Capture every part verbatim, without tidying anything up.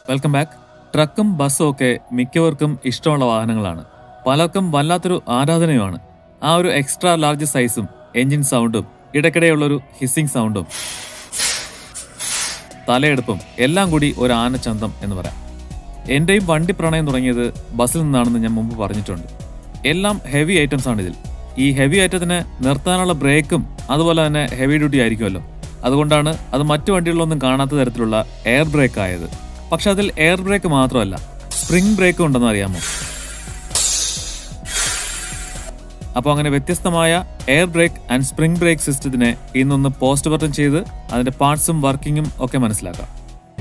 Welcome back. ട്രക്കും ബസ്സും ഒക്കെ മിക്കവർക്കും ഇഷ്ടമുള്ള വാഹനങ്ങളാണ്. പലർക്കും വല്ലാത്തൊരു ആരാധനയുമാണ്. ആ ഒരു എക്സ്ട്രാ ലാർജ് സൈസും എൻജിൻ സൗണ്ടും ഇടയ്ക്കിടെയുള്ളൊരു ഹിസ്സിംഗ് സൗണ്ടും തലയെടുപ്പും എല്ലാം കൂടി ഒരു ആനച്ചന്തം എന്ന് പറയാം. എന്റെയും വണ്ടി പ്രണയം തുടങ്ങിയത് ബസ്സിൽ നിന്നാണെന്ന് ഞാൻ മുമ്പ് പറഞ്ഞിട്ടുണ്ട്. എല്ലാം ഹെവി ഐറ്റംസ് ആണ് ഇതിൽ. ഈ ഹെവി ഐറ്റത്തിന് നിർത്താനുള്ള ബ്രേക്കും അതുപോലെ തന്നെ ഹെവി ഡ്യൂട്ടി ആയിരിക്കുമല്ലോ. അതുകൊണ്ടാണ് അത് മറ്റു വണ്ടികളിലൊന്നും കാണാത്ത തരത്തിലുള്ള എയർ ബ്രേക്ക് ആയത്. പക്ഷെ അതിൽ എയർ ബ്രേക്ക് മാത്രമല്ല, സ്പ്രിംഗ് ബ്രേക്കും ഉണ്ടെന്ന് അറിയാമോ? അപ്പോൾ അങ്ങനെ വ്യത്യസ്തമായ air brake and spring brake സിസ്റ്റത്തിനെ ഇന്നൊന്ന് പോസ്റ്റ് ബട്ടൺ ചെയ്ത് അതിന്റെ പാർട്സും വർക്കിങ്ങും ഒക്കെ മനസ്സിലാക്കാം.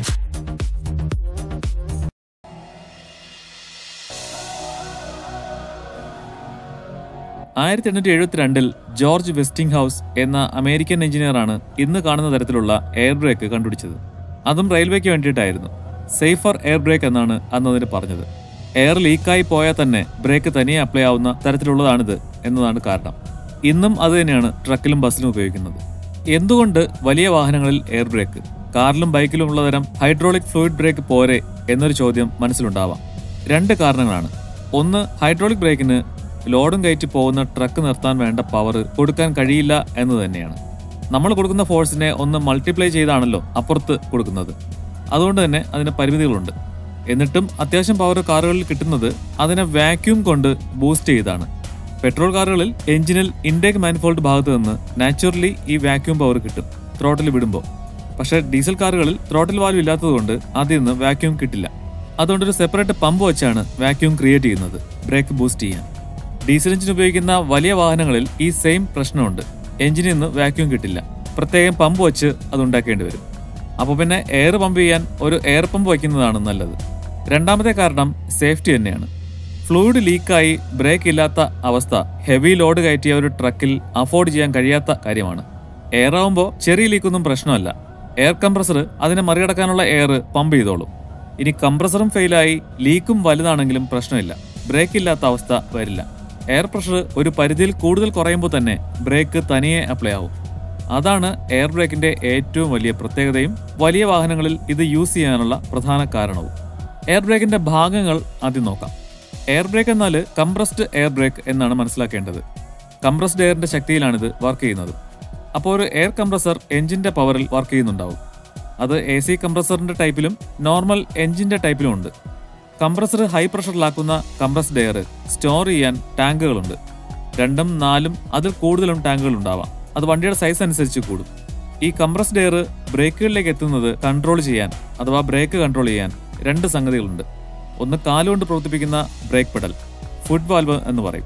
ആയിരത്തി എണ്ണൂറ്റി എഴുപത്തിരണ്ടിൽ ജോർജ് വെസ്റ്റിംഗ് ഹൗസ് എന്ന അമേരിക്കൻ എഞ്ചിനീയറാണ് ഇന്ന് കാണുന്ന തരത്തിലുള്ള എയർ ബ്രേക്ക് കണ്ടുപിടിച്ചത്. അതും റെയിൽവേക്ക് വേണ്ടിയിട്ടായിരുന്നു. സേഫർ എയർ ബ്രേക്ക് എന്നാണ് അന്ന് അതിന് പറഞ്ഞത്. എയർ ലീക്കായി പോയാൽ തന്നെ ബ്രേക്ക് തനിയെ അപ്ലൈ ആവുന്ന തരത്തിലുള്ളതാണിത് എന്നതാണ് കാരണം. ഇന്നും അത് തന്നെയാണ് ട്രക്കിലും ബസ്സിലും ഉപയോഗിക്കുന്നത്. എന്തുകൊണ്ട് വലിയ വാഹനങ്ങളിൽ എയർ ബ്രേക്ക്, കാറിലും ബൈക്കിലും ഉള്ള തരം ഹൈഡ്രോളിക് ഫ്ലൂയിഡ് ബ്രേക്ക് പോരെ എന്നൊരു ചോദ്യം മനസ്സിലുണ്ടാവാം. രണ്ട് കാരണങ്ങളാണ്. ഒന്ന്, ഹൈഡ്രോളിക് ബ്രേക്കിന് ലോഡും കയറ്റി പോകുന്ന ട്രക്ക് നിർത്താൻ വേണ്ട പവർ കൊടുക്കാൻ കഴിയില്ല എന്ന് തന്നെയാണ്. നമ്മൾ കൊടുക്കുന്ന ഫോഴ്സിനെ ഒന്ന് മൾട്ടിപ്ലൈ ചെയ്താണല്ലോ അപ്പുറത്ത് കൊടുക്കുന്നത്. അതുകൊണ്ട് തന്നെ അതിന് പരിമിതികളുണ്ട്. എന്നിട്ടും അത്യാവശ്യം പവർ കാറുകളിൽ കിട്ടുന്നത് അതിനെ വാക്യൂം കൊണ്ട് ബൂസ്റ്റ് ചെയ്താണ്. പെട്രോൾ കാറുകളിൽ എഞ്ചിനിൽ ഇൻടേക്ക് മാനിഫോൾഡ് ഭാഗത്ത് നിന്ന് നാച്ചുറലി ഈ വാക്യൂം പവർ കിട്ടും ത്രോട്ടിൽ വിടുമ്പോൾ. പക്ഷേ ഡീസൽ കാറുകളിൽ ത്രോട്ടിൽ വാൽവ് ഇല്ലാത്തതുകൊണ്ട് അതിൽ നിന്ന് വാക്യൂം കിട്ടില്ല. അതുകൊണ്ടൊരു സെപ്പറേറ്റ് പമ്പ് വെച്ചാണ് വാക്യൂം ക്രിയേറ്റ് ചെയ്യുന്നത് ബ്രേക്ക് ബൂസ്റ്റ് ചെയ്യാൻ. ഡീസൽ എഞ്ചിൻ ഉപയോഗിക്കുന്ന വലിയ വാഹനങ്ങളിൽ ഈ സെയിം പ്രശ്നമുണ്ട്. എഞ്ചിനിൽ നിന്ന് വാക്യൂം കിട്ടില്ല. പ്രത്യേകം പമ്പ് വെച്ച് അത് ഉണ്ടാക്കേണ്ടി വരും. അപ്പോൾ പിന്നെ എയർ പമ്പ് ചെയ്യാൻ ഒരു എയർ പമ്പ് വയ്ക്കുന്നതാണ് നല്ലത്. രണ്ടാമത്തെ കാരണം സേഫ്റ്റി തന്നെയാണ്. ഫ്ലൂയിഡ് ലീക്കായി ബ്രേക്ക് ഇല്ലാത്ത അവസ്ഥ ഹെവി ലോഡ് കയറ്റിയ ഒരു ട്രക്കിൽ അഫോർഡ് ചെയ്യാൻ കഴിയാത്ത കാര്യമാണ്. എയർ ആവുമ്പോൾ ചെറിയ ലീക്കൊന്നും പ്രശ്നമല്ല. എയർ കംപ്രസർ അതിനെ മറികടക്കാനുള്ള എയർ പമ്പ് ചെയ്തോളും. ഇനി കംപ്രസറും ഫെയിലായി ലീക്കും വലുതാണെങ്കിലും പ്രശ്നമില്ല, ബ്രേക്ക് ഇല്ലാത്ത അവസ്ഥ വരില്ല. എയർ പ്രഷർ ഒരു പരിധിയിൽ കൂടുതൽ കുറയുമ്പോൾ തന്നെ ബ്രേക്ക് തനിയെ അപ്ലൈ ആവും. അതാണ് എയർ ബ്രേക്കിന്റെ ഏറ്റവും വലിയ പ്രത്യേകതയും വലിയ വാഹനങ്ങളിൽ ഇത് യൂസ് ചെയ്യാനുള്ള പ്രധാന കാരണവും. എയർ ബ്രേക്കിന്റെ ഭാഗങ്ങൾ ആദ്യം നോക്കാം. എയർ ബ്രേക്ക് എന്നാൽ കംപ്രസ്ഡ് എയർ ബ്രേക്ക് എന്നാണ് മനസ്സിലാക്കേണ്ടത്. കംപ്രസ്ഡ് എയറിന്റെ ശക്തിയിലാണിത് വർക്ക് ചെയ്യുന്നത്. അപ്പോൾ ഒരു എയർ കംപ്രസർ എഞ്ചിന്റെ പവറിൽ വർക്ക് ചെയ്യുന്നുണ്ടാവും. അത് എ സി കംപ്രസറിന്റെ ടൈപ്പിലും നോർമൽ എഞ്ചിന്റെ ടൈപ്പിലും ഉണ്ട്. കംപ്രസർ ഹൈ പ്രഷറിലാക്കുന്ന കംപ്രസ്ഡ് എയർ സ്റ്റോർ ചെയ്യാൻ ടാങ്കുകളുണ്ട്. രണ്ടും നാലും അതിൽ കൂടുതലും ടാങ്കുകൾ ഉണ്ടാവാം. അത് വണ്ടിയുടെ സൈസ് അനുസരിച്ച് കൂടും. ഈ കംപ്രസ്ഡ് എയർ ബ്രേക്കുകളിലേക്ക് എത്തുന്നത് കൺട്രോൾ ചെയ്യാൻ അഥവാ ബ്രേക്ക് കൺട്രോൾ ചെയ്യാൻ രണ്ട് സംഗതികളുണ്ട്. ഒന്ന് കാലുകൊണ്ട് പ്രവർത്തിപ്പിക്കുന്ന ബ്രേക്ക് പെഡൽ, ഫുഡ് വാൽവ് എന്ന് പറയും.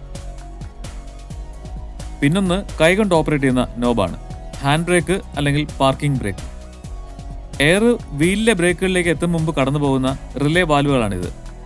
പിന്നൊന്ന് കൈകൊണ്ട് ഓപ്പറേറ്റ് ചെയ്യുന്ന നോബാണ്, ഹാൻഡ് ബ്രേക്ക് അല്ലെങ്കിൽ പാർക്കിംഗ് ബ്രേക്ക്. എയർ വീലിലെ ബ്രേക്കുകളിലേക്ക് എത്തും മുമ്പ് കടന്നു പോകുന്ന റിലേ വാൽവുകളാണിത്.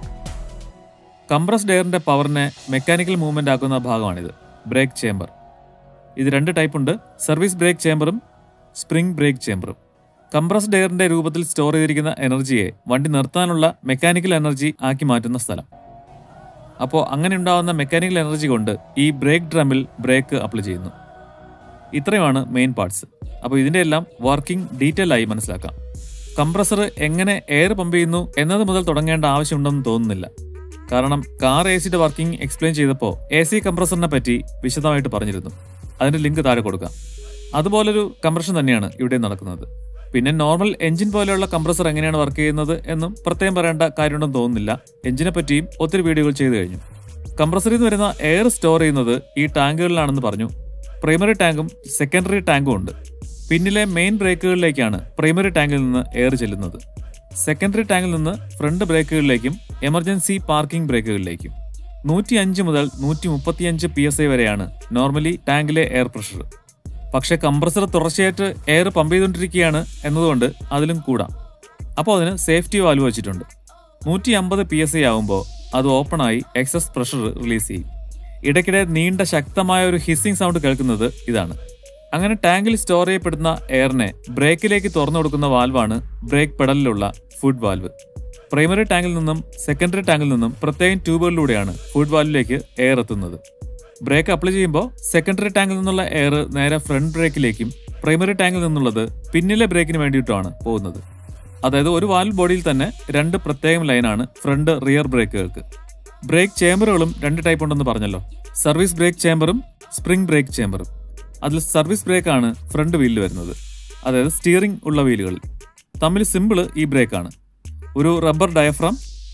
കംപ്രസ്ഡ് എയറിന്റെ പവറിനെ മെക്കാനിക്കൽ മൂവ്മെന്റ് ആക്കുന്ന ഭാഗമാണിത്, ബ്രേക്ക് ചേംബർ. ഇത് രണ്ട് ടൈപ്പ് ഉണ്ട്, സർവീസ് ബ്രേക്ക് ചേംബറും സ്പ്രിംഗ് ബ്രേക്ക് ചേംബറും. കംപ്രസ്ഡ് എയറിന്റെ രൂപത്തിൽ സ്റ്റോർ ചെയ്തിരിക്കുന്ന എനർജിയെ വണ്ടി നിർത്താനുള്ള മെക്കാനിക്കൽ എനർജി ആക്കി മാറ്റുന്ന സ്ഥലം. അപ്പോൾ അങ്ങനെ ഉണ്ടാകുന്ന മെക്കാനിക്കൽ എനർജി കൊണ്ട് ഈ ബ്രേക്ക് ഡ്രമ്മിൽ ബ്രേക്ക് അപ്ലൈ ചെയ്യുന്നു. ഇത്രയുമാണ് മെയിൻ പാർട്സ്. അപ്പോൾ ഇതിന്റെ എല്ലാം വർക്കിംഗ് ഡീറ്റെയിൽ ആയി മനസ്സിലാക്കാം. കംപ്രസർ എങ്ങനെ എയർ പമ്പ് ചെയ്യുന്നു എന്നത് മുതൽ തുടങ്ങേണ്ട ആവശ്യമുണ്ടെന്ന് തോന്നുന്നില്ല. കാരണം കാർ എ സിയുടെ വർക്കിംഗ് എക്സ്പ്ലെയിൻ ചെയ്തപ്പോൾ എ സി കംപ്രസറിനെ പറ്റി വിശദമായിട്ട് പറഞ്ഞിരുന്നു. അതിന്റെ ലിങ്ക് താഴെ കൊടുക്കാം. അതുപോലൊരു കംപ്രഷൻ തന്നെയാണ് ഇവിടെ നടക്കുന്നത്. പിന്നെ നോർമൽ എഞ്ചിൻ പോലെയുള്ള കംപ്രസർ എങ്ങനെയാണ് വർക്ക് ചെയ്യുന്നത് എന്നും പ്രത്യേകം പറയേണ്ട കാര്യമുണ്ടെന്ന് തോന്നുന്നില്ല. എഞ്ചിനെ പറ്റിയും ഒത്തിരി വീഡിയോകൾ ചെയ്തു കഴിഞ്ഞു. കംപ്രസറിൽ നിന്ന് വരുന്ന എയർ സ്റ്റോർ ചെയ്യുന്നത് ഈ ടാങ്കുകളിലാണെന്ന് പറഞ്ഞു. പ്രൈമറി ടാങ്കും സെക്കൻഡറി ടാങ്കും ഉണ്ട്. പിന്നിലെ മെയിൻ ബ്രേക്കുകളിലേക്കാണ് പ്രൈമറി ടാങ്കിൽ നിന്ന് എയർ ചെല്ലുന്നത്. സെക്കൻഡറി ടാങ്കിൽ നിന്ന് ഫ്രണ്ട് ബ്രേക്കുകളിലേക്കും എമർജൻസി പാർക്കിംഗ് ബ്രേക്കുകളിലേക്കും. നൂറ്റി അഞ്ച് മുതൽ നൂറ്റി മുപ്പത്തിയഞ്ച് പി എസ് ഐ വരെയാണ് നോർമലി ടാങ്കിലെ എയർ പ്രഷർ. പക്ഷെ കംപ്രസർ തുടർച്ചയായിട്ട് എയർ പമ്പ് ചെയ്തുകൊണ്ടിരിക്കുകയാണ് എന്നതുകൊണ്ട് അതിലും കൂടാം. അപ്പോൾ അതിന് സേഫ്റ്റി വാൽവ് വെച്ചിട്ടുണ്ട്. നൂറ്റി അമ്പത് പി എസ് ഐ ആകുമ്പോൾ അത് ഓപ്പണായി എക്സസ് പ്രഷർ റിലീസ് ചെയ്യും. ഇടയ്ക്കിടെ നീണ്ട ശക്തമായ ഒരു ഹിസ്സിംഗ് സൗണ്ട് കേൾക്കുന്നത് ഇതാണ്. അങ്ങനെ ടാങ്കിൽ സ്റ്റോർ ചെയ്യപ്പെടുന്ന എയറിനെ ബ്രേക്കിലേക്ക് തുറന്നു കൊടുക്കുന്ന വാൽവാണ് ബ്രേക്ക് പെഡലിലുള്ള ഫുഡ് വാൽവ്. പ്രൈമറി ടാങ്കിൽ നിന്നും സെക്കൻഡറി ടാങ്കിൽ നിന്നും പ്രത്യേകം ട്യൂബുകളിലൂടെയാണ് ഫുഡ് വാൽവിലേക്ക് എയർ എത്തുന്നത്. ബ്രേക്ക് അപ്ലൈ ചെയ്യുമ്പോൾ സെക്കൻഡറി ടാങ്കിൽ നിന്നുള്ള എയർ നേരെ ഫ്രണ്ട് ബ്രേക്കിലേക്കും പ്രൈമറി ടാങ്കിൽ നിന്നുള്ളത് പിന്നിലെ ബ്രേക്കിന് വേണ്ടിയിട്ടുമാണ് പോകുന്നത്. അതായത് ഒരു വാൽവ് ബോഡിയിൽ തന്നെ രണ്ട് പ്രത്യേകം ലൈനാണ് ഫ്രണ്ട് റിയർ ബ്രേക്കുകൾക്ക്. ബ്രേക്ക് ചേമ്പറുകളും രണ്ട് ടൈപ്പ് ഉണ്ടെന്ന് പറഞ്ഞല്ലോ. സർവീസ് ബ്രേക്ക് ചേമ്പറും സ്പ്രിംഗ് ബ്രേക്ക് ചേമ്പറും. അതിൽ സർവീസ് ബ്രേക്കാണ് ഫ്രണ്ട് വീലിൽ വരുന്നത്, അതായത് സ്റ്റിയറിംഗ് ഉള്ള വീലുകളിൽ. തമ്മിൽ സിമ്പിള് ഈ ബ്രേക്കാണ്. ഒരു റബ്ബർ ഡയഫ്രം,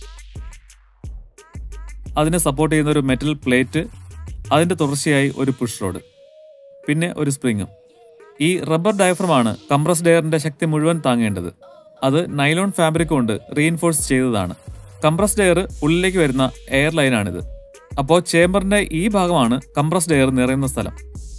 അതിനെ സപ്പോർട്ട് ചെയ്യുന്ന ഒരു മെറ്റൽ പ്ലേറ്റ്, അതിൻ്റെ തുടർച്ചയായി ഒരു പുഷ് റോഡ്, പിന്നെ ഒരു സ്പ്രിങ്ങും. ഈ റബ്ബർ ഡയഫ്രമാണ് കംപ്രസ്ഡ് എയറിന്റെ ശക്തി മുഴുവൻ താങ്ങേണ്ടത്. അത് നൈലോൺ ഫാബ്രിക് കൊണ്ട് റീഇൻഫോഴ്സ് ചെയ്തതാണ്. കംപ്രസ്ഡ് എയർ ഉള്ളിലേക്ക് വരുന്ന എയർ ലൈനാണിത്. അപ്പോൾ ചേംബറിന്റെ ഈ ഭാഗമാണ് കംപ്രസ്ഡ് എയർ നിറയുന്ന സ്ഥലം.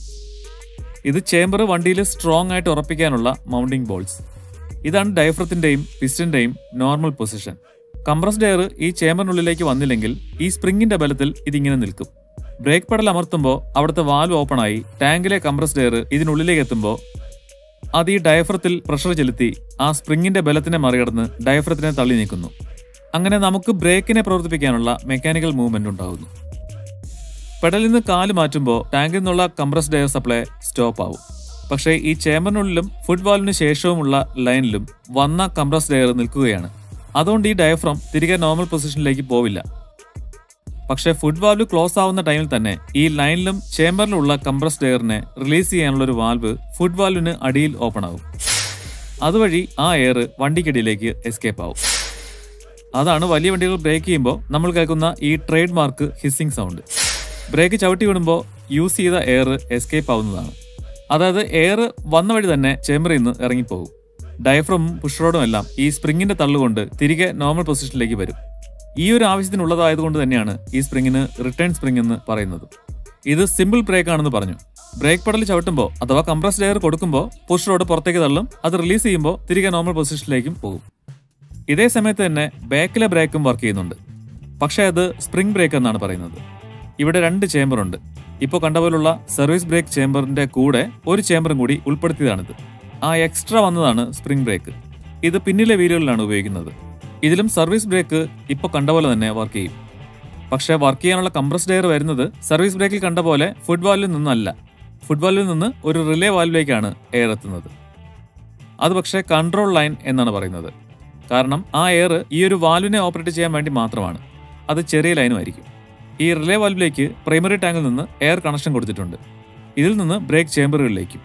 ഇത് ചേംബർ വണ്ടിയിൽ സ്ട്രോങ് ആയിട്ട് ഉറപ്പിക്കാനുള്ള മൗണ്ടിംഗ് ബോൾസ്. ഇതാണ് ഡയഫ്രത്തിന്റെയും പിസ്റ്റന്റെയും നോർമൽ പൊസിഷൻ. കംപ്രസ്ഡ് എയർ ഈ ചേംബറിനുള്ളിലേക്ക് വന്നില്ലെങ്കിൽ ഈ സ്പ്രിങ്ങിന്റെ ബലത്തിൽ ഇതിങ്ങനെ നിൽക്കും. ബ്രേക്ക് പെഡൽ അമർത്തുമ്പോൾ അവിടുത്തെ വാൽവ് ഓപ്പൺ ആയി ടാങ്കിലെ കംപ്രസ്ഡ് എയർ ഇതിനുള്ളിലേക്ക് എത്തുമ്പോൾ അത് ഈ ഡയഫ്രത്തിൽ പ്രഷർ ചെലുത്തി ആ സ്പ്രിങ്ങിന്റെ ബലത്തിനെ മറികടന്ന് ഡയഫ്രത്തിനെ തള്ളി നീക്കുന്നു. അങ്ങനെ നമുക്ക് ബ്രേക്കിനെ പ്രവർത്തിപ്പിക്കാനുള്ള മെക്കാനിക്കൽ മൂവ്മെന്റ് ഉണ്ടാകുന്നു. പെഡലിൽ നിന്ന് കാല് മാറ്റുമ്പോൾ ടാങ്കിൽ നിന്നുള്ള കംപ്രസ്ഡ് എയർ സപ്ലൈ സ്റ്റോപ്പ് ആവും. പക്ഷേ ഈ ചേംബറിനുള്ളിലും ഫുഡ് വാൽവിന് ശേഷവുമുള്ള ലൈനിലും വന്ന കംപ്രസ്ഡ് എയർ നിൽക്കുകയാണ്. അതുകൊണ്ട് ഈ ഡയഫ്രം തിരികെ നോർമൽ പൊസിഷനിലേക്ക് പോവില്ല. പക്ഷേ ഫുഡ് വാൽവ് ക്ലോസ് ആവുന്ന ടൈമിൽ തന്നെ ഈ ലൈനിലും ചേംബറിലുള്ള കംപ്രസ്ഡ് എയറിനെ റിലീസ് ചെയ്യാനുള്ള ഒരു വാൽവ് ഫുഡ് വാൽവിന് അടിയിൽ ഓപ്പൺ ആകും. അതുവഴി ആ എയർ വണ്ടിക്കടിയിലേക്ക് എസ്കേപ്പ് ആവും. അതാണ് വലിയ വണ്ടികൾ ബ്രേക്ക് ചെയ്യുമ്പോൾ നമ്മൾ കേൾക്കുന്ന ഈ trademark hissing sound. Brake ചവിട്ടി വിടുമ്പോൾ യൂസ് ചെയ്ത എയർ എസ്കേപ്പ് ആവുന്നതാണ്. അതായത് എയർ വന്ന വഴി തന്നെ ചേംബറിൽ നിന്ന് ഇറങ്ങിപ്പോകും. ഡയഫ്രമും പുഷ് എല്ലാം ഈ സ്പ്രിങ്ങിന്റെ തള്ളുകൊണ്ട് തിരികെ നോർമൽ പൊസിഷനിലേക്ക് വരും. ഈ ഒരു ആവശ്യത്തിനുള്ളതായതുകൊണ്ട് തന്നെയാണ് ഈ സ്പ്രിങ്ങിന് റിട്ടേൺ സ്പ്രിംഗ് എന്ന് പറയുന്നത്. ഇത് സിമ്പിൾ ബ്രേക്ക് ആണെന്ന് പറഞ്ഞു. ബ്രേക്ക് പെഡൽ ചവിട്ടുമ്പോൾ അഥവാ കംപ്രസ്ഡ് എയർ കൊടുക്കുമ്പോൾ പുഷ് റോഡ് പുറത്തേക്ക് തള്ളും. അത് റിലീസ് ചെയ്യുമ്പോൾ തിരികെ നോർമൽ പൊസിഷനിലേക്കും പോകും. ഇതേ സമയത്ത് തന്നെ ബാക്കിലെ ബ്രേക്കും വർക്ക് ചെയ്യുന്നുണ്ട്. പക്ഷേ അത് സ്പ്രിംഗ് ബ്രേക്ക് എന്നാണ് പറയുന്നത്. ഇവിടെ രണ്ട് ചേംബറുണ്ട്. ഇപ്പോൾ കണ്ടപോലുള്ള സർവീസ് ബ്രേക്ക് ചേംബറിന്റെ കൂടെ ഒരു ചേംബറും കൂടി ഉൾപ്പെടുത്തിയതാണിത്. ആ എക്സ്ട്രാ വന്നതാണ് സ്പ്രിംഗ് ബ്രേക്ക്. ഇത് പിന്നിലെ വീലുകളിലാണ് ഉപയോഗിക്കുന്നത്. ഇതിലും സർവീസ് ബ്രേക്ക് ഇപ്പോൾ കണ്ട പോലെ തന്നെ വർക്ക് ചെയ്യും. പക്ഷേ വർക്ക് ചെയ്യാനുള്ള കംപ്രസ്ഡ് എയർ വരുന്നത് സർവീസ് ബ്രേക്കിൽ കണ്ട പോലെ ഫുഡ് വാൽവിൽ നിന്നല്ല. ഫുഡ് വാൽവിൽ നിന്ന് ഒരു റിലേ വാൽവിലേക്കാണ് എയർ എത്തുന്നത്. അത് പക്ഷേ കൺട്രോൾ ലൈൻ എന്നാണ് പറയുന്നത്. കാരണം ആ എയർ ഈ ഒരു വാൽവിനെ ഓപ്പറേറ്റ് ചെയ്യാൻ വേണ്ടി മാത്രമാണ്. അത് ചെറിയ ലൈനും ആയിരിക്കും. ഈ റിലേ വാൽവിലേക്ക് പ്രൈമറി ടാങ്കിൽ നിന്ന് എയർ കണക്ഷൻ കൊടുത്തിട്ടുണ്ട്. ഇതിൽ നിന്ന് ബ്രേക്ക് ചേംബറുകളിലേക്കും.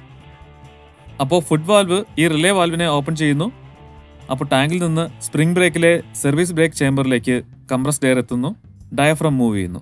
അപ്പോൾ ഫുഡ് വാൽവ് ഈ റിലേ വാൽവിനെ ഓപ്പൺ ചെയ്യുന്നു. അപ്പോൾ ടാങ്കിൽ നിന്ന് സ്പ്രിംഗ് ബ്രേക്കിലെ സർവീസ് ബ്രേക്ക് ചേംബറിലേക്ക് കംപ്രസ്ഡ് എയർ എത്തുന്നു. ഡയഫ്രം മൂവ് ചെയ്യുന്നു.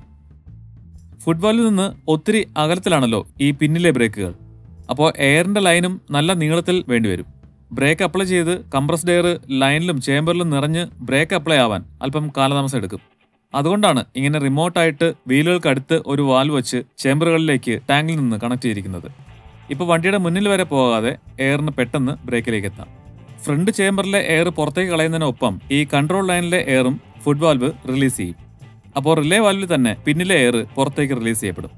ഫുഡ് വാൽവിൽ നിന്ന് ഒത്തിരി അകലത്തിലാണല്ലോ ഈ പിന്നിലെ ബ്രേക്കുകൾ. അപ്പോൾ എയറിന്റെ ലൈനും നല്ല നീളത്തിൽ വേണ്ടിവരും. ബ്രേക്ക് അപ്ലൈ ചെയ്ത് കംപ്രസ്ഡ് എയർ ലൈനിലും ചേംബറിലും നിറഞ്ഞ് ബ്രേക്ക് അപ്ലൈ ആവാൻ അല്പം കാലതാമസം എടുക്കും. അതുകൊണ്ടാണ് ഇങ്ങനെ റിമോട്ടായിട്ട് വീലുകൾക്ക് അടുത്ത് ഒരു വാൽവ് വെച്ച് ചേംബറുകളിലേക്ക് ടാങ്കിൽ നിന്ന് കണക്ട് ചെയ്തിരിക്കുന്നത്. ഇപ്പോൾ വണ്ടിയുടെ മുന്നിൽ വരെ പോകാതെ എയറിന് പെട്ടെന്ന് ബ്രേക്കിലേക്ക് എത്താം. ഫ്രണ്ട് ചേംബറിലെ എയർ പുറത്തേക്ക് കളയുന്നതിനൊപ്പം ഈ കൺട്രോൾ ലൈനിലെ എയറും ഫുഡ് വാൽവ് റിലീസ് ചെയ്യും. അപ്പോൾ റിലേ വാൽവിൽ തന്നെ പിന്നിലെ എയർ പുറത്തേക്ക് റിലീസ് ചെയ്യപ്പെടും.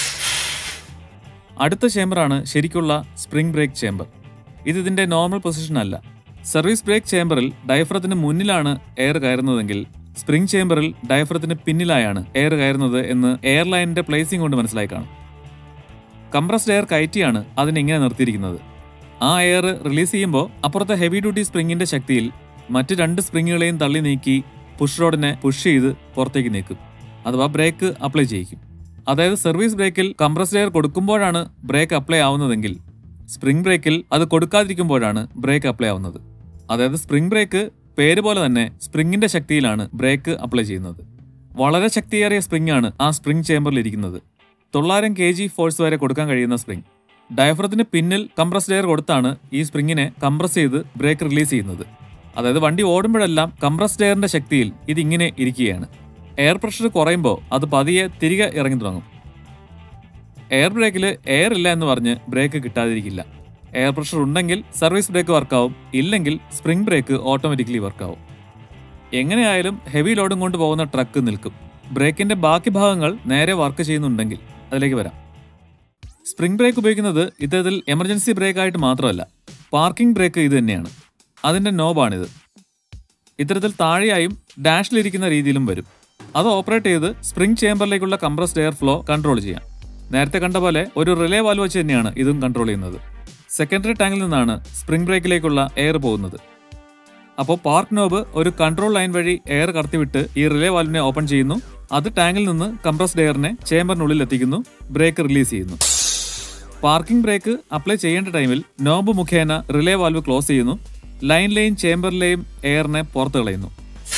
അടുത്ത ചേംബറാണ് ശരിക്കുള്ള സ്പ്രിംഗ് ബ്രേക്ക് ചേംബർ. ഇത് ഇതിന്റെ നോർമൽ പൊസിഷൻ അല്ല. സർവീസ് ബ്രേക്ക് ചേംബറിൽ ഡയഫ്രത്തിന് മുന്നിലാണ് എയർ കയറുന്നതെങ്കിൽ സ്പ്രിംഗ് ചേംബറിൽ ഡയഫ്രത്തിന് പിന്നിലായാണ് എയർ കയറുന്നത് എന്ന് എയർലൈനിന്റെ പ്ലേസിംഗ് കൊണ്ട് മനസ്സിലായി കാണും. കംപ്രസ്ഡ് എയർ കയറ്റിയാണ് അതിനെ ഇങ്ങനെ നിർത്തിയിരിക്കുന്നത്. ആ എയർ റിലീസ് ചെയ്യുമ്പോൾ അപ്പുറത്തെ ഹെവി ഡ്യൂട്ടി സ്പ്രിങ്ങിന്റെ ശക്തിയിൽ മറ്റ് രണ്ട് സ്പ്രിങ്ങുകളെയും തള്ളി നീക്കി പുഷ് റോഡിനെ പുഷ് ചെയ്ത് പുറത്തേക്ക് നീക്കും. അഥവാ ബ്രേക്ക് അപ്ലൈ ചെയ്യിക്കും. അതായത് സർവീസ് ബ്രേക്കിൽ കംപ്രസ്ഡ് എയർ കൊടുക്കുമ്പോഴാണ് ബ്രേക്ക് അപ്ലൈ ആവുന്നതെങ്കിൽ സ്പ്രിംഗ് ബ്രേക്കിൽ അത് കൊടുക്കാതിരിക്കുമ്പോഴാണ് ബ്രേക്ക് അപ്ലൈ ആവുന്നത്. അതായത് സ്പ്രിംഗ് ബ്രേക്ക് പേര് പോലെ തന്നെ സ്പ്രിങ്ങിന്റെ ശക്തിയിലാണ് ബ്രേക്ക് അപ്ലൈ ചെയ്യുന്നത്. വളരെ ശക്തിയേറിയ സ്പ്രിംഗ് ആണ് ആ സ്പ്രിംഗ് ചേംബറിൽ ഇരിക്കുന്നത്. തൊള്ളായിരം കെ ജി ഫോഴ്സ് വരെ കൊടുക്കാൻ കഴിയുന്ന സ്പ്രിംഗ്. ഡയഫ്രത്തിന് പിന്നിൽ കംപ്രസ്ഡ് എയർ കൊടുത്താണ് ഈ സ്പ്രിങ്ങിനെ കംപ്രസ് ചെയ്ത് ബ്രേക്ക് റിലീസ് ചെയ്യുന്നത്. അതായത് വണ്ടി ഓടുമ്പോഴെല്ലാം കംപ്രസ്ഡ് എയറിന്റെ ശക്തിയിൽ ഇതിങ്ങനെ ഇരിക്കുകയാണ്. എയർ പ്രഷർ കുറയുമ്പോൾ അത് പതിയെ തിരികെ ഇറങ്ങി തുടങ്ങും. എയർ ബ്രേക്കിൽ എയർ ഇല്ല എന്ന് പറഞ്ഞ് ബ്രേക്ക് കിട്ടാതിരിക്കില്ല. എയർ പ്രഷർ ഉണ്ടെങ്കിൽ സർവീസ് ബ്രേക്ക് വർക്കാവും, ഇല്ലെങ്കിൽ സ്പ്രിംഗ് ബ്രേക്ക് ഓട്ടോമാറ്റിക്കലി വർക്കാവും. എങ്ങനെയായാലും ഹെവി ലോഡും കൊണ്ട് പോകുന്ന ട്രക്ക് നിൽക്കും. ബ്രേക്കിന്റെ ബാക്കി ഭാഗങ്ങൾ നേരെ വർക്ക് ചെയ്യുന്നുണ്ടെങ്കിൽ അതിലേക്ക് വരാം. സ്പ്രിംഗ് ബ്രേക്ക് ഉപയോഗിക്കുന്നത് ഇത്തരത്തിൽ എമർജൻസി ബ്രേക്ക് ആയിട്ട് മാത്രമല്ല, പാർക്കിംഗ് ബ്രേക്ക് ഇത് തന്നെയാണ്. അതിന്റെ നോബാണിത്. ഇത്തരത്തിൽ താഴെയായും ഡാഷിലിരിക്കുന്ന രീതിയിലും വരും. അത് ഓപ്പറേറ്റ് ചെയ്ത് സ്പ്രിംഗ് ചേംബറിലേക്കുള്ള കംപ്രസ്ഡ് എയർ ഫ്ലോ കൺട്രോൾ ചെയ്യാം. നേരത്തെ കണ്ട പോലെ ഒരു റിലേ വാൽവ് വെച്ച് തന്നെയാണ് ഇതും കൺട്രോൾ ചെയ്യുന്നത്. സെക്കൻഡറി ടാങ്കിൽ നിന്നാണ് സ്പ്രിംഗ് ബ്രേക്കിലേക്കുള്ള എയർ പോകുന്നത്. അപ്പോൾ പാർക്ക് നോബ് ഒരു കൺട്രോൾ ലൈൻ വഴി എയർ കടത്തിവിട്ട് ഈ റിലേ വാൽവിനെ ഓപ്പൺ ചെയ്യുന്നു. അത് ടാങ്കിൽ നിന്ന് കംപ്രസ്ഡ് എയറിനെ ചേംബറിനുള്ളിൽ എത്തിക്കുന്നു. ബ്രേക്ക് റിലീസ് ചെയ്യുന്നു. പാർക്കിംഗ് ബ്രേക്ക് അപ്ലൈ ചെയ്യേണ്ട ടൈമിൽ നോബ് മുഖേന റിലേ വാൽവ് ക്ലോസ് ചെയ്യുന്നു. ലൈനിലെയും ചേംബറിലെയും എയറിനെ പുറത്ത് കളയുന്നു.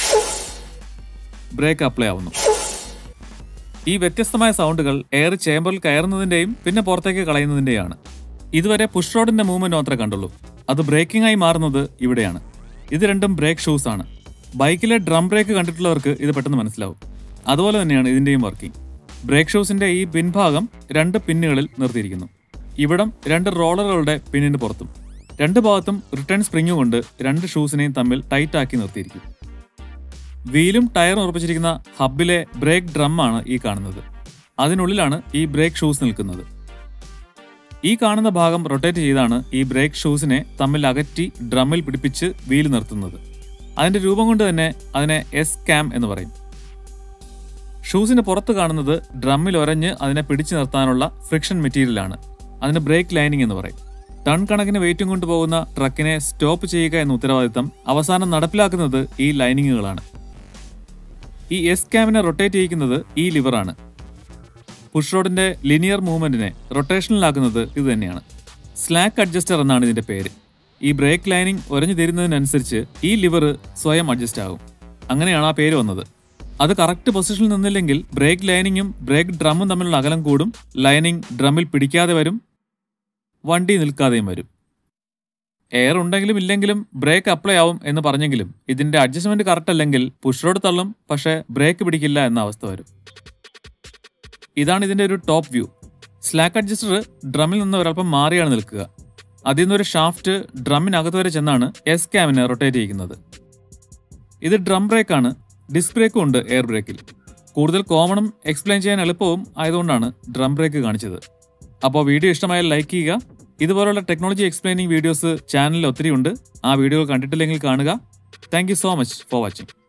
ബ്രേക്ക് അപ്ലൈ ആവുന്നു. ഈ വ്യത്യസ്തമായ സൗണ്ടുകൾ എയർ ചേംബറിൽ കയറുന്നതിന്റെയും പിന്നെ പുറത്തേക്ക് കളയുന്നതിന്റെയാണ്. ഇതുവരെ പുഷ് റോഡിന്റെ മൂവ്മെന്റ് മാത്രമേ കണ്ടുള്ളൂ. അത് ബ്രേക്കിംഗ് ആയി മാറുന്നത് ഇവിടെയാണ്. ഇത് രണ്ടും ബ്രേക്ക് ഷൂസ് ആണ്. ബൈക്കിലെ ഡ്രം ബ്രേക്ക് കണ്ടിട്ടുള്ളവർക്ക് ഇത് പെട്ടെന്ന് മനസ്സിലാവും. അതുപോലെ തന്നെയാണ് ഇതിന്റെയും വർക്കിംഗ്. ബ്രേക്ക് ഷൂസിന്റെ ഈ പിൻഭാഗം രണ്ട് പിന്നുകളിൽ നിർത്തിയിരിക്കുന്നു. ഇവിടം രണ്ട് റോളറുകളുടെ പിന്നിന് പുറത്തും. രണ്ട് ഭാഗത്തും റിട്ടേൺ സ്പ്രിംഗ് കൊണ്ട് രണ്ട് ഷൂസിനെയും തമ്മിൽ ടൈറ്റ് ആക്കി നിർത്തിയിരിക്കും. വീലും ടയറും ഉറപ്പിച്ചിരിക്കുന്ന ഹബിലെ ബ്രേക്ക് ഡ്രം ആണ് ഈ കാണുന്നത്. അതിനുള്ളിലാണ് ഈ ബ്രേക്ക് ഷൂസ് നിൽക്കുന്നത്. ഈ കാണുന്ന ഭാഗം റൊട്ടേറ്റ് ചെയ്താണ് ഈ ബ്രേക്ക് ഷൂസിനെ തമ്മിൽ അകറ്റി ഡ്രമ്മിൽ പിടിപ്പിച്ച് വീല് നിർത്തുന്നത്. അതിന്റെ രൂപം കൊണ്ട് തന്നെ അതിനെ എസ് ക്യാം എന്ന് പറയും. ഷൂസിന് പുറത്ത് കാണുന്നത് ഡ്രമ്മിൽ ഒരഞ്ഞ് അതിനെ പിടിച്ചു നിർത്താനുള്ള ഫ്രിക്ഷൻ മെറ്റീരിയലാണ്. അതിന് ബ്രേക്ക് ലൈനിങ് എന്ന് പറയും. ടൺ കണക്കിന് വെയിറ്റും കൊണ്ടുപോകുന്ന ട്രക്കിനെ സ്റ്റോപ്പ് ചെയ്യുക എന്ന ഉത്തരവാദിത്തം അവസാനം നടപ്പിലാക്കുന്നത് ഈ ലൈനിങ്ങുകളാണ്. ഈ എസ് ക്യാമിനെ റൊട്ടേറ്റ് ചെയ്യിക്കുന്നത് ഈ ലിവറാണ്. പുഷ് റോഡിന്റെ ലിനിയർ മൂവ്മെന്റിനെ റൊട്ടേഷനിലാക്കുന്നത് ഇത് തന്നെയാണ്. സ്ലാക്ക് അഡ്ജസ്റ്റർ എന്നാണ് ഇതിന്റെ പേര്. ഈ ബ്രേക്ക് ലൈനിങ് ഉരഞ്ഞു തരുന്നതിനനുസരിച്ച് ഈ ലിവർ സ്വയം അഡ്ജസ്റ്റ് ആകും. അങ്ങനെയാണ് ആ പേര് വന്നത്. അത് കറക്റ്റ് പൊസിഷനിൽ നിന്നില്ലെങ്കിൽ ബ്രേക്ക് ലൈനിങ്ങും ബ്രേക്ക് ഡ്രമ്മും തമ്മിലുള്ള അകലം കൂടും. ലൈനിങ് ഡ്രമ്മിൽ പിടിക്കാതെ വരും, വണ്ടി നിൽക്കാതെയും വരും. എയർ ഉണ്ടെങ്കിലും ഇല്ലെങ്കിലും ബ്രേക്ക് അപ്ലൈ ആവും എന്ന് പറഞ്ഞെങ്കിലും ഇതിന്റെ അഡ്ജസ്റ്റ്മെന്റ് കറക്റ്റ് അല്ലെങ്കിൽ പുഷ് റോഡ് തള്ളും, പക്ഷേ ബ്രേക്ക് പിടിക്കില്ല എന്ന അവസ്ഥ വരും. ഇതാണ് ഇതിന്റെ ഒരു ടോപ്പ് വ്യൂ. സ്ലാക്ക് അഡ്ജസ്റ്റർ ഡ്രമ്മിൽ നിന്ന് ഒരൽപ്പം മാറിയാണ് നിൽക്കുക. അതിൽ നിന്നൊരു ഷാഫ്റ്റ് ഡ്രമ്മിനകത്ത് വരെ ചെന്നാണ് എസ് ക്യാമിനെ റൊട്ടേറ്റ് ചെയ്യുന്നത്. ഇത് ഡ്രം ബ്രേക്കാണ്. ഡിസ്ക് ബ്രേക്കും ഉണ്ട് എയർ ബ്രേക്കിൽ. കൂടുതൽ കോമണും എക്സ്പ്ലെയിൻ ചെയ്യാൻ എളുപ്പവും ആയതുകൊണ്ടാണ് ഡ്രം ബ്രേക്ക് കാണിച്ചത്. അപ്പോൾ വീഡിയോ ഇഷ്ടമായാൽ ലൈക്ക് ചെയ്യുക. ഇതുപോലുള്ള ടെക്നോളജി എക്സ്പ്ലെയിനിങ് വീഡിയോസ് ചാനലിൽ ഒത്തിരി ഉണ്ട്. ആ വീഡിയോ കണ്ടിട്ടില്ലെങ്കിൽ കാണുക. Thank you so much for watching.